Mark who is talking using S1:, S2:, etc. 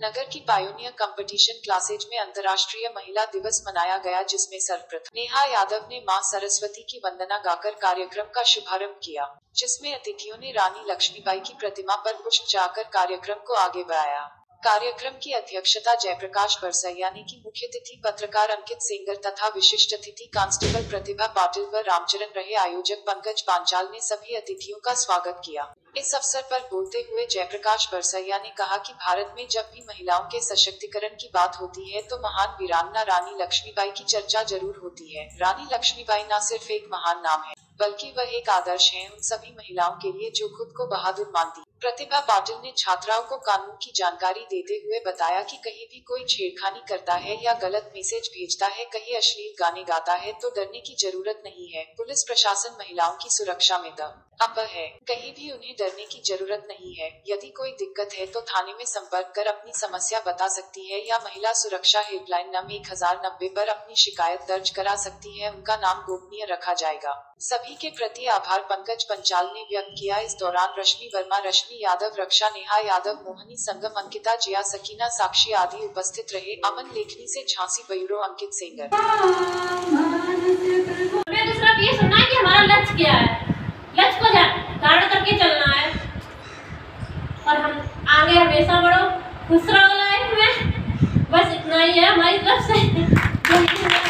S1: नगर की pioneer competition classes में अंतर्राष्ट्रीय महिला दिवस मनाया गया, जिसमें सर्वप्रथम नेहा यादव ने मां सरस्वती की वंदना गाकर कार्यक्रम का शुभारंभ किया, जिसमें अतिथियों ने रानी लक्ष्मीबाई की प्रतिमा पर पुष्प जाकर कार्यक्रम को आगे बढ़ाया। कार्यक्रम की अध्यक्षता जयप्रकाश बरसैया ने की। मुख्य अतिथि पत्रकार अंकित सेंगर तथा विशिष्ट अतिथि कांस्टेबल प्रतिभा पाटिल व रामचरण रहे। आयोजक पंकज पांचाल ने सभी अतिथियों का स्वागत किया। इस अवसर पर बोलते हुए जयप्रकाश बरसैया ने कहा कि भारत में जब भी महिलाओं के सशक्तिकरण की बात होती है तो महान वीरांगना रानी लक्ष्मीबाई की चर्चा जरूर होती है। रानी लक्ष्मीबाई न सिर्फ एक महान नाम है, बल्कि वह एक आदर्श हैं उन सभी महिलाओं के लिए जो खुद को बहादुर मानती। प्रतिभा पाटिल ने छात्राओं को कानून की जानकारी देते हुए बताया कि कहीं भी कोई छेड़खानी करता है या गलत मैसेज भेजता है, कहीं अश्लील गाने गाता है तो डरने की जरूरत नहीं है। पुलिस प्रशासन महिलाओं की सुरक्षा में दम है, कहीं भी उन्हें डरने की जरूरत नहीं है। यदि कोई दिक्कत है तो थाने में संपर्क कर अपनी समस्या बता सकती है या महिला सुरक्षा हेल्पलाइन नंबर 1090 पर अपनी शिकायत दर्ज करा सकती है। उनका नाम गोपनीय रखा जाएगा। सभी के प्रति आभार पंकज पंचाल ने व्यक्त किया। इस दौरान रश्मि वर्मा, रश्मि यादव, रक्षा, नेहा यादव, मोहनी संगम, अंकिता, जिया, सकीना, साक्षी आदि उपस्थित रहे। अमन लेखनी से झांसी ब्यूरो अंकित सेंगर।
S2: दूसरा ये सुनना है कि हमारा लक्ष्य क्या है, लक्ष्य को धारण करके चलना है और हम आगे हमेशा बढ़ो, खुश रहो लाइफ में। बस इतना ही है हमारी तरफ से।